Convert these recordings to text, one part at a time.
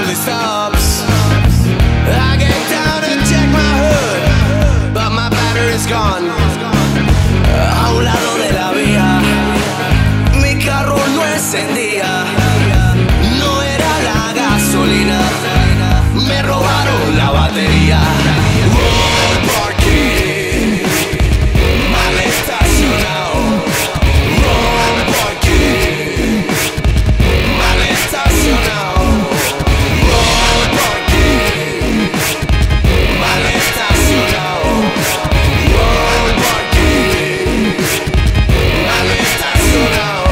really stops. I get down and check my hood, but my battery's gone. A un lado de la vía, mi carro no encendía. No era la gasolina, me robaron la batería. Road parking, mal estacionado. Road parking, mal estacionado. Road parking, mal estacionado. Road parking, mal estacionado.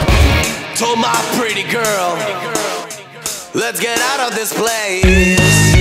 Told my pretty girl, let's get out of this place.